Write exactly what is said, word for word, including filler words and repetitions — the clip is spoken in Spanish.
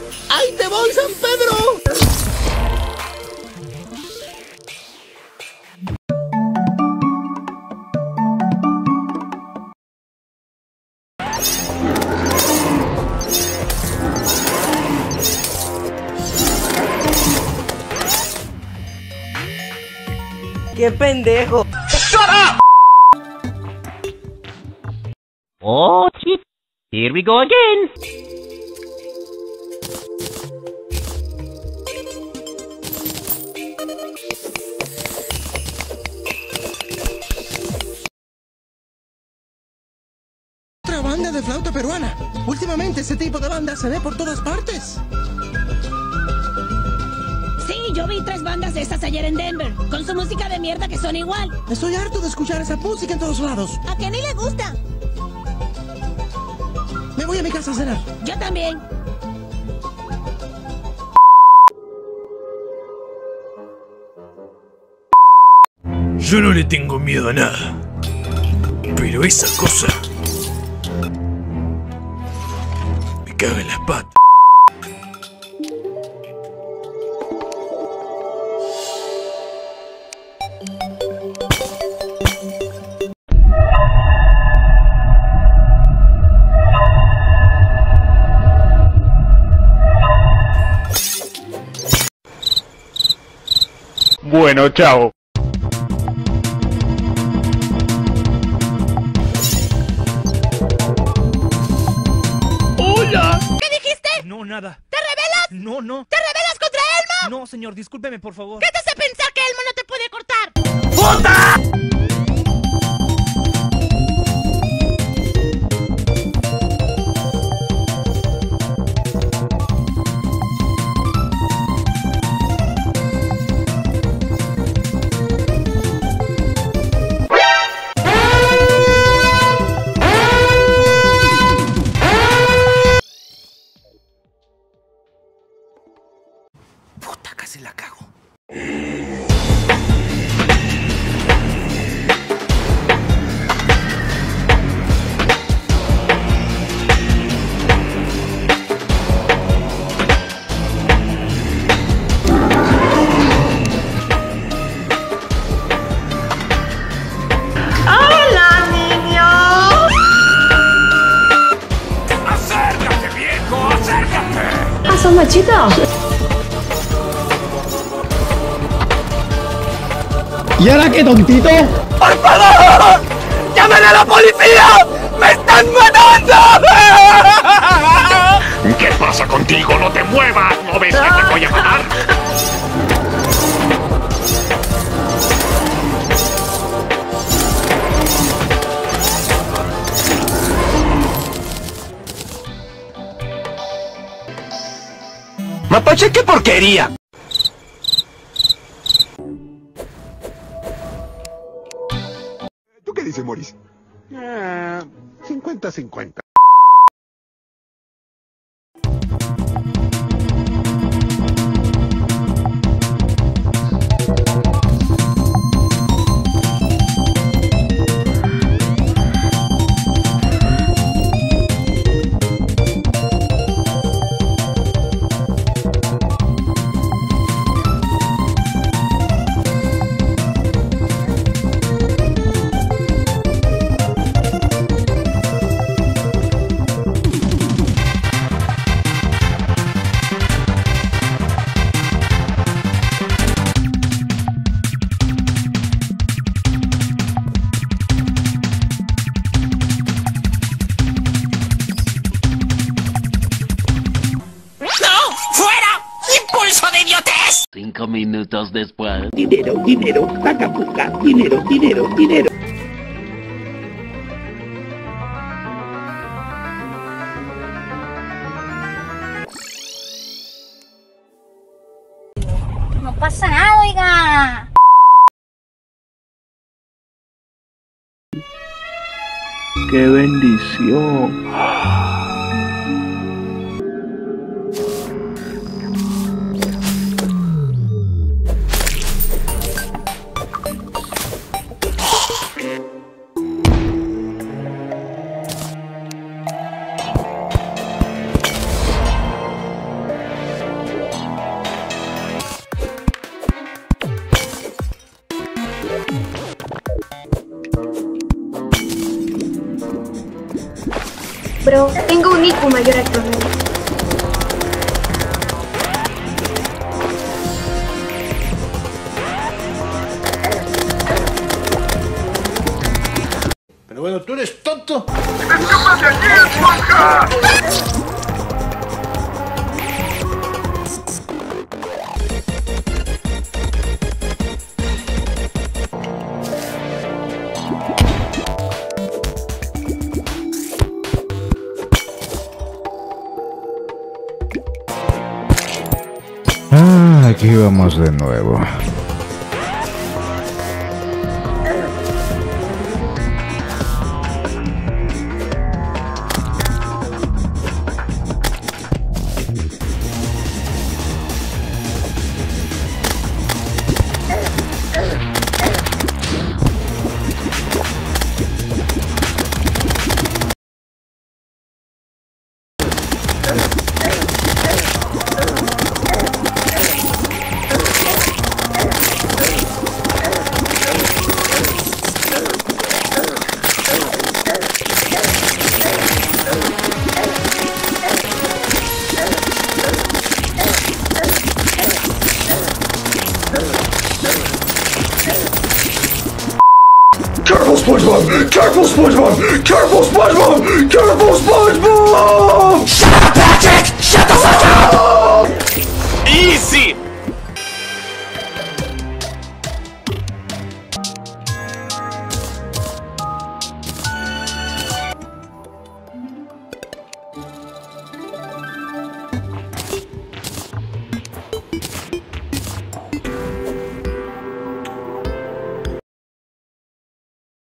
¡Ahí te voy, San Pedro! ¡Qué pendejo! ¡Shut up! Oh, shit. Here we go again. Otra banda de flauta peruana. Últimamente ese tipo de banda se ve por todas partes. Sí, yo vi tres bandas de estas ayer en Denver, con su música de mierda que son igual. Estoy harto de escuchar esa música en todos lados. ¿A quién ni le gusta? Me voy a mi casa a cenar. Yo también. Yo no le tengo miedo a nada. Pero esa cosa me caga en las patas. Bueno, chao. ¡Hola! ¿Qué dijiste? No, nada. ¿Te rebelas? No, no. ¿Te rebelas contra Elmo? No, señor, discúlpeme, por favor. ¿Qué te hace pensar que Elmo no te puede cortar? ¡Puta! Puta, casi la cago. ¡Hola, niño! ¡Acércate, viejo! ¡Acércate! Ah, ¿sos machito? ¿Y ahora qué, tontito? ¡Por favor! ¡Llamen a la policía! ¡Me están matando! ¿Qué pasa contigo? ¡No te muevas! ¿No ves que te voy a matar? ¡Mapache, qué porquería! ¿Tú qué dices, Maurice? Ah, cincuenta cincuenta. Cinco minutos después. Dinero, dinero, saca puca, dinero, dinero, dinero. No pasa nada, oiga. ¡Qué bendición! Bro, tengo un I Q mayor al promedio. Pero bueno, tú eres tonto. ¡Escápate allí, monja! Ah, aquí vamos de nuevo. Careful, SpongeBob! Careful, SpongeBob! Careful, SpongeBob! Careful, SpongeBob!